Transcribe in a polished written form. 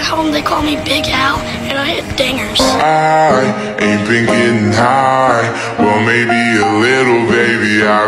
at home they call me Big Al, and I hit dingers. I ain't been getting high, well maybe a little, baby, I